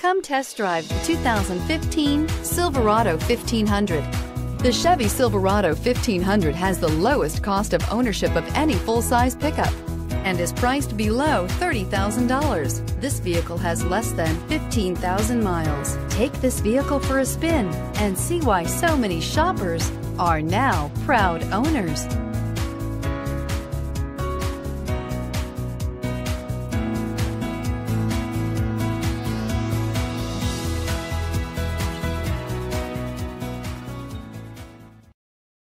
Come test drive the 2015 Silverado 1500. The Chevy Silverado 1500 has the lowest cost of ownership of any full-size pickup and is priced below $30,000. This vehicle has less than 15,000 miles. Take this vehicle for a spin and see why so many shoppers are now proud owners.